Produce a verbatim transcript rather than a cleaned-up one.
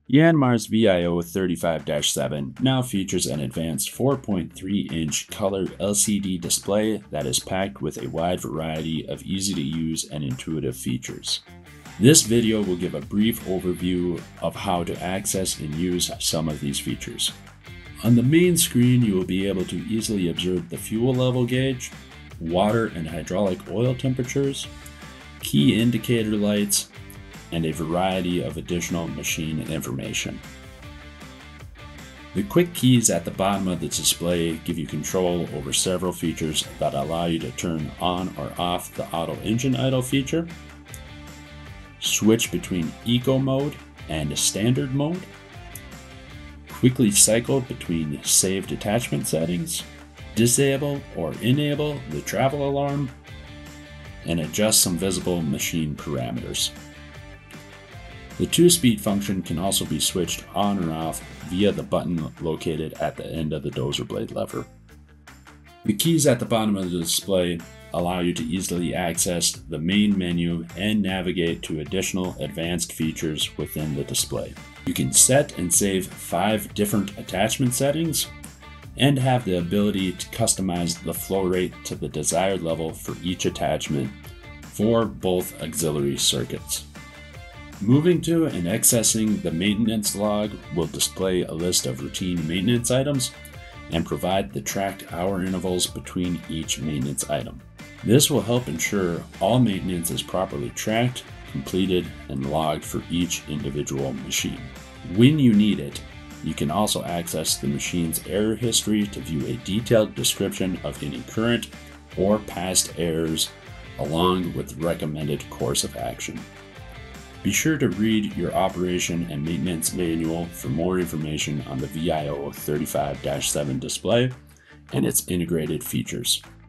Yanmar's ViO thirty-five dash seven now features an advanced four point three inch color L C D display that is packed with a wide variety of easy-to-use and intuitive features. This video will give a brief overview of how to access and use some of these features. On the main screen, you will be able to easily observe the fuel level gauge, water and hydraulic oil temperatures, key indicator lights, and a variety of additional machine information. The quick keys at the bottom of the display give you control over several features that allow you to turn on or off the auto engine idle feature, switch between eco mode and standard mode, quickly cycle between saved attachment settings, disable or enable the travel alarm, and adjust some visible machine parameters. The two-speed function can also be switched on or off via the button located at the end of the dozer blade lever. The keys at the bottom of the display allow you to easily access the main menu and navigate to additional advanced features within the display. You can set and save five different attachment settings and have the ability to customize the flow rate to the desired level for each attachment for both auxiliary circuits. Moving to and accessing the maintenance log will display a list of routine maintenance items and provide the tracked hour intervals between each maintenance item. This will help ensure all maintenance is properly tracked, completed, and logged for each individual machine. When you need it, you can also access the machine's error history to view a detailed description of any current or past errors along with the recommended course of action. Be sure to read your operation and maintenance manual for more information on the ViO thirty-five dash seven display and its integrated features.